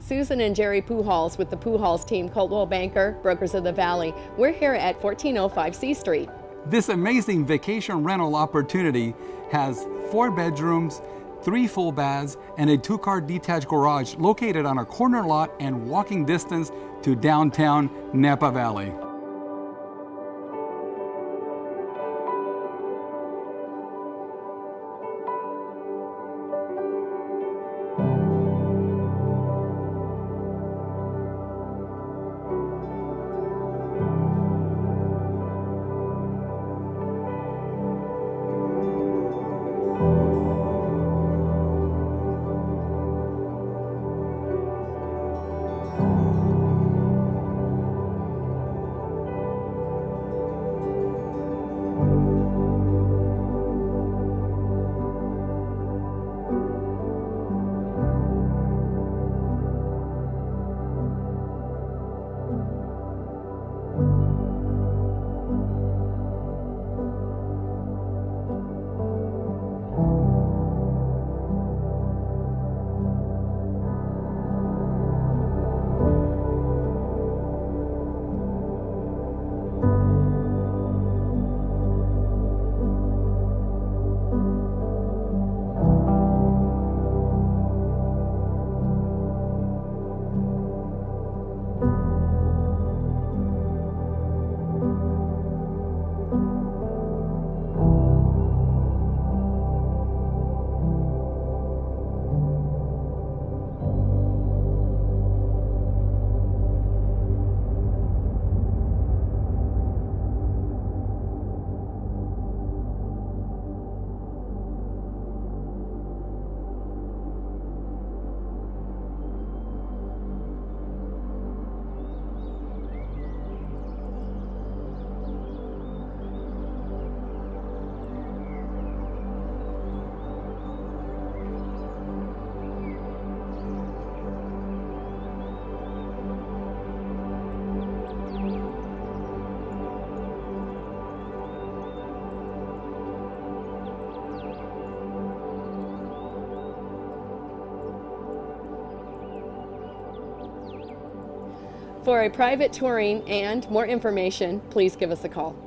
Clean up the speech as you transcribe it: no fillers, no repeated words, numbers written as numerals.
Susan and Jerry Pujols with the Pujols team, Coldwell Banker, Brokers of the Valley. We're here at 1405 C Street. This amazing vacation rental opportunity has 4 bedrooms, 3 full baths, and a 2-car detached garage located on a corner lot and walking distance to downtown Napa Valley. For a private touring and more information, please give us a call.